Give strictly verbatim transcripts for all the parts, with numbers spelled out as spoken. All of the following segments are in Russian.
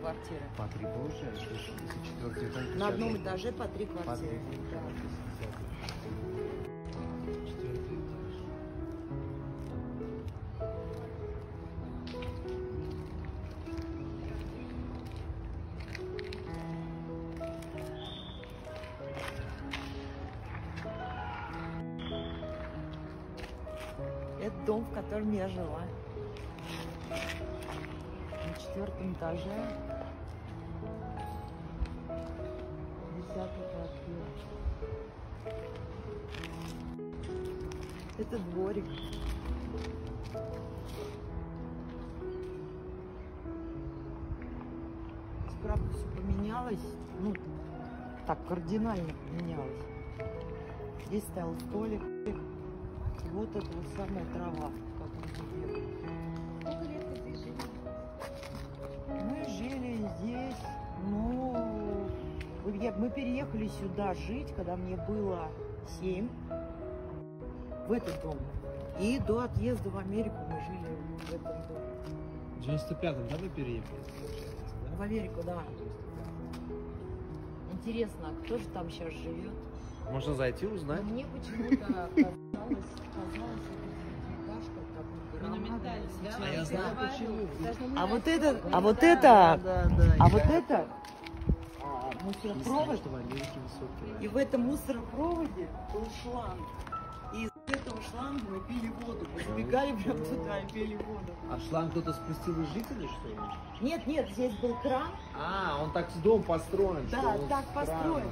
квартиры. По три получается? Четвертый этаж. На одном этаже по три квартиры. По три. Четвертый этаж. Это дом, в котором я жила. На четвертом этаже. Десятая квартира. Это дворик. Правда, все поменялось. Ну, так кардинально поменялось. Здесь стоял столик. И вот это вот самая трава, как мы живем. Сколько лет вы здесь жили? Мы жили здесь, ну, я- мы переехали сюда жить, когда мне было семь, в этот дом. И до отъезда в Америку мы жили в этом доме. В девяносто пятом, да, вы переехали? В Америку, да. Интересно, а кто же там сейчас живет? Можно зайти, узнать. Мне почему-то казалось, казалось, это Монументальный, да? А я знаю, почему. А вот это, а вот это, Да, да. а вот это а, мусоропровод. Что в Америке высокий. И в этом мусоропроводе был шланг. И из этого шланга мы пили воду. Мы забегали прям туда и пили воду. А шланг кто-то спустил из жителей, что ли? Нет, нет, здесь был кран. А, он так с дом построен. Да, что он так с построен. краном.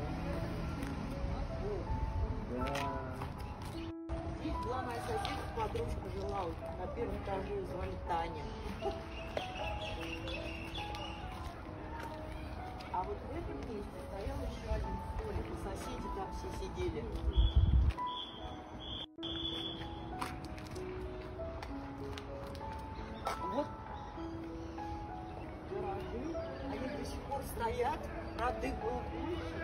Да. Здесь была моя соседка, подружка жила. Вот на первом этаже ее звали Таня. А вот в этом месте стоял еще один столик. И соседи там все сидели. Вот гаражи, они до сих пор стоят, правда их было больше.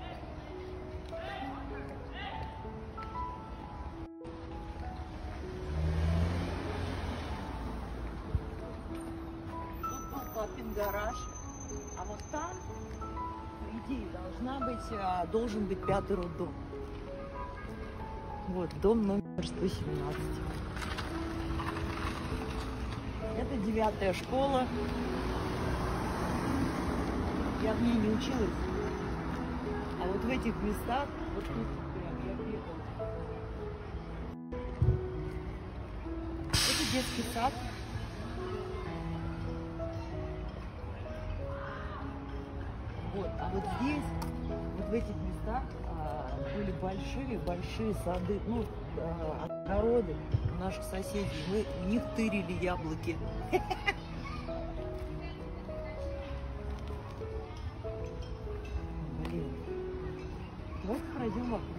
Тут был папин гараж, а вот там, по идее, должна быть, а, должен быть пятый роддом. Вот, дом номер сто семнадцать. Это девятая школа. Я в ней не училась. А вот в этих местах, вот тут прям я бегала. Это детский сад. Вот, а вот здесь, вот в этих местах а, были большие-большие сады, ну, а, огороды наших соседей. Мы в них тырили яблоки. Блин. Давайте пройдем вокруг.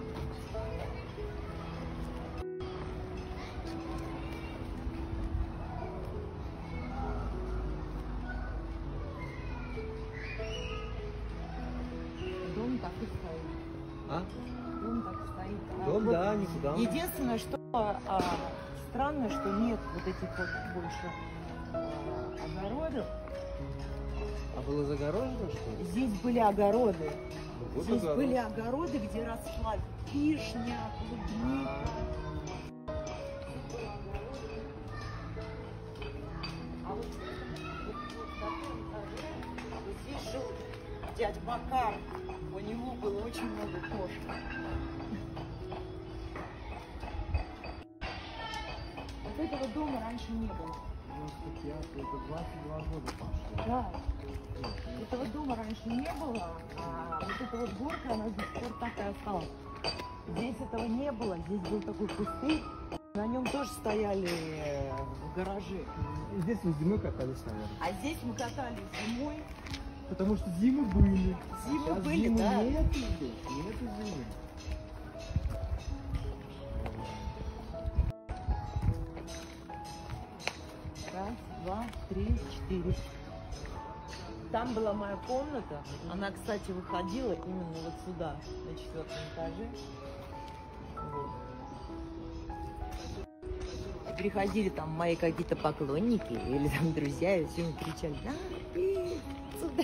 Дом так и стоит. А? Дом так стоит. А Дом, вот да, никуда. единственное, что а, странно, что нет вот этих вот больше а, огородов. А было загорожено, что ли? Здесь были огороды. Ну, вот Здесь огород. были огороды, где росла вишня, клубника. А вот, вот, вот на первом этаже, вот здесь жил дядя Макар. У него было очень много кошек. Вот этого дома раньше не было. девяносто пятый, это двадцать два года прошло. Да. Этого дома раньше не было, а вот эта вот горка, она до сих пор так и осталась. Здесь этого не было, здесь был такой пустырь, на нем тоже стояли э, гаражи. Здесь мы зимой катались, наверное. А здесь мы катались зимой. Потому что зимы были. Зимы Сейчас были, зимы да. нет здесь, нету зимы. Раз, два, три, четыре. Там была моя комната. Она, кстати, выходила именно вот сюда, на четвертом этаже. Вот. приходили там мои какие-то поклонники или там друзья, и все кричали: «Да, ты сюда».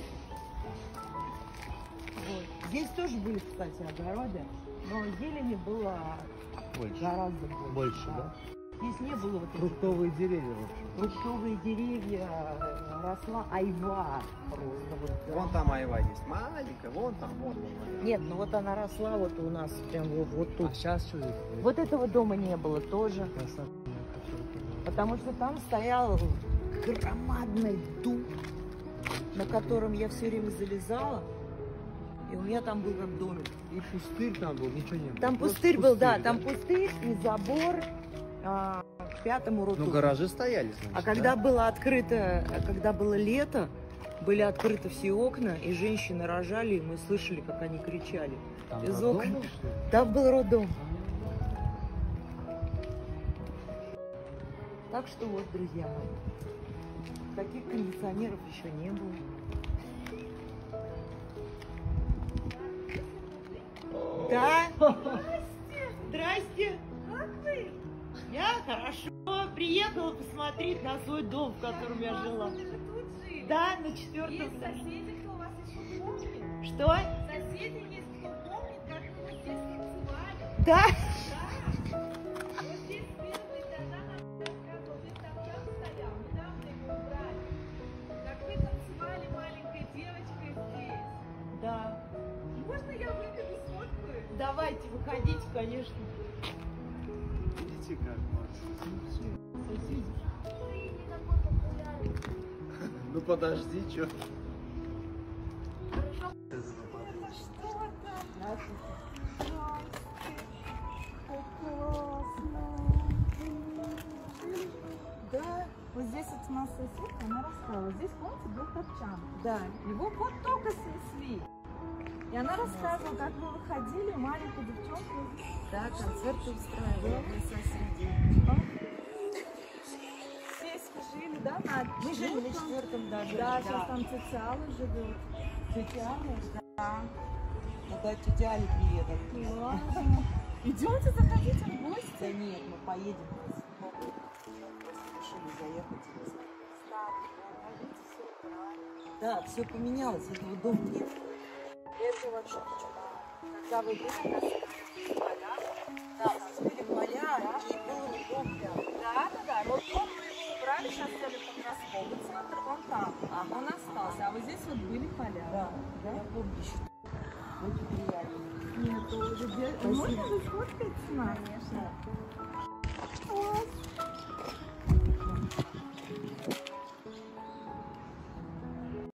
Вот. Здесь тоже были, кстати, огороды, но зелени было Больше. гораздо больше. Больше, да? Здесь не было вот этих Фруктовые деревья вообще. фруктовые деревья, э, росла айва просто. Вот, Вон там айва есть, маленькая, вон там, вон. вон. Нет, ну вот она росла вот у нас прям вот, вот тут. А сейчас что здесь? Вот этого дома не было тоже, Красота, какая-то. потому что там стоял громадный дуб, на котором я все время залезала, и у меня там был как домик. И пустырь там был, ничего не было. Там Просто пустырь был, да, пустырь, там пустырь и забор а, к пятому роду. Ну, гаражи стояли, значит, А когда да? было открыто, а когда было лето, были открыты все окна, и женщины рожали, и мы слышали, как они кричали. Там из роддом окон. был, что ли? Там был роддом. Так что вот, друзья мои, таких кондиционеров еще не было. Да? Здрасте. Как вы? Я хорошо. Приехала посмотреть на свой дом, в котором я жила. Да, на четвертом Есть этаже. соседи, кто вас еще помнит? Что? Соседи есть, кто помнит, как вы вот здесь танцевали. Да? Да. Вот здесь первые дома нам рассказывал, вы там там стоял, недавно его убрали. Как вы танцевали маленькой девочкой здесь. Да. Можно я выберу сфоткаю? Давайте, выходите, конечно. Видите, как Макс? Соседи. Ну подожди, что? Да, вот здесь вот у нас соседка, она рассказывала. Здесь, помните, был топчан. Да. Его вот только снесли. И она рассказывала, как вы выходили, маленькую девчонку. Да, концерты устраивали для соседей. Здесь вы жили, да? На Мы жили на четвертом? четвертом даже. Да, сейчас там тетя Алла живет. Тетя Аня? Да. Ну да, тетя Али, привет. Ладно. Идемте, заходите в Да гости. нет, мы поедем. Просто решили заехать. Да, все поменялось, этого дома нет. Это вообще когда вы были на поля, Да, у нас были поля, и был дом прям. да, да, да, вот он мы его убрали, сейчас сделали подростковый центр, он там, Ага. он остался, а вот здесь вот были поля. Да, я помню еще. Очень приятно. Нет, уже где... Спасибо. Можно вы сфоткаете нас? Конечно.